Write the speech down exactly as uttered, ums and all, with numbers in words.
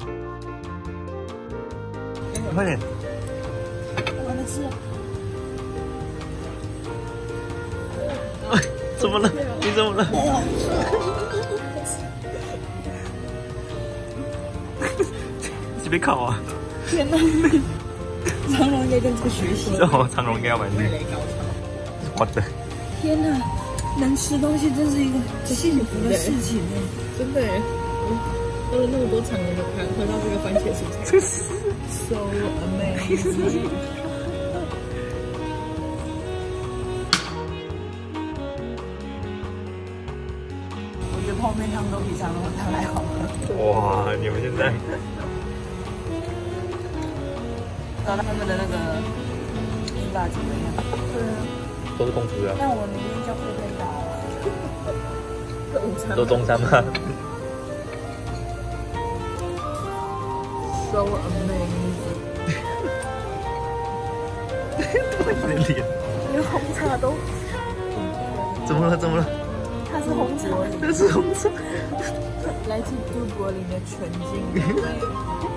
快点！ 我的吃。 怎么了？你怎么了？你被烤啊！ 天哪！长荣应该跟这个学习。 哦，长荣应该要买这个。我的天哪！能吃东西真是一个幸福的事情呢。 真的耶！喝了那么多长荣的汤，喝到这个番茄蔬菜， 这是 so amazing。我觉得泡面汤都比长荣的汤还好喝。 哇！你们现在找到他们的那个披萨怎么样？对啊， 都是公司的。 但我明天叫菲菲达。 中餐都中餐吗 ？So amazing！ 你的脸， 连红茶都怎么了？怎么了？ 它是红茶， 这是红茶。 来自都柏林的纯净。